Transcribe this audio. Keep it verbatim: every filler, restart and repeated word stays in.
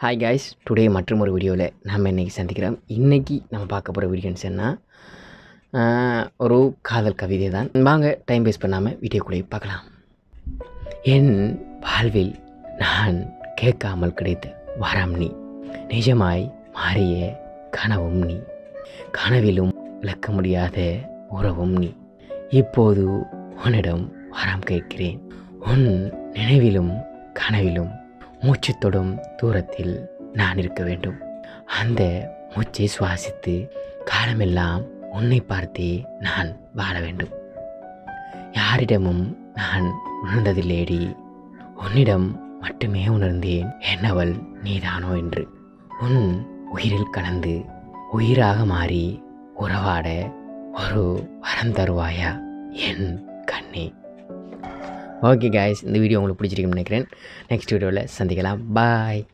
Hi guys, today மற்றும் ஒரு வீடியோவில் நம்ம இன்றைக்கி சந்திக்கிறோம். இன்றைக்கி நம்ம பார்க்க போகிற வீடியோன்னு சொன்னால் ஒரு காதல் கவிதை தான். வாங்க டைம் வேஸ்ட் பண்ணாமல் வீடியோக்குள்ளே பார்க்கலாம். என் வாழ்வில் நான் கேட்காமல் கிடைத்த வரம் நீ, நிஜமாய் மாறிய கனவும் நீ, கனவிலும் விளக்க முடியாத உறவும் நீ. இப்போது உன்னிடம் வரம் கேட்கிறேன். உன் நினைவிலும் கனவிலும் மூச்சு தொடும் தூரத்தில் நான் இருக்க வேண்டும். அந்த மூச்சை சுவாசித்து காலமெல்லாம் உன்னை பார்த்தே நான் வாழ வேண்டும். யாரிடமும் நான் உணர்ந்ததில்லேடி, உன்னிடம் மட்டுமே உணர்ந்தேன் என்னவள் நீதானோ என்று. உன் உயிரில் கலந்து உயிராக மாறி உறவாட ஒரு வரம் தருவாயா என் கண்ணே. ஓகே காய்ஸ், இந்த வீடியோ உங்களுக்கு பிடிச்சிருக்குன்னு நினைக்கிறேன். நெக்ஸ்ட் வீடியோவில் சந்திக்கலாம். பாய்.